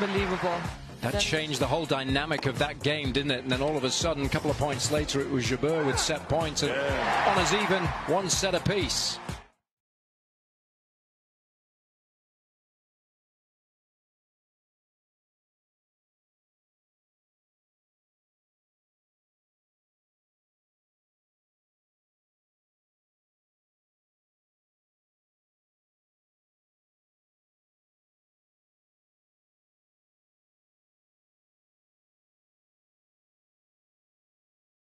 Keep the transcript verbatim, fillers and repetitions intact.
unbelievable. That changed the whole dynamic of that game, didn't it? And then all of a sudden, a couple of points later, it was Jabeur with set points and yeah. on as even one set apiece.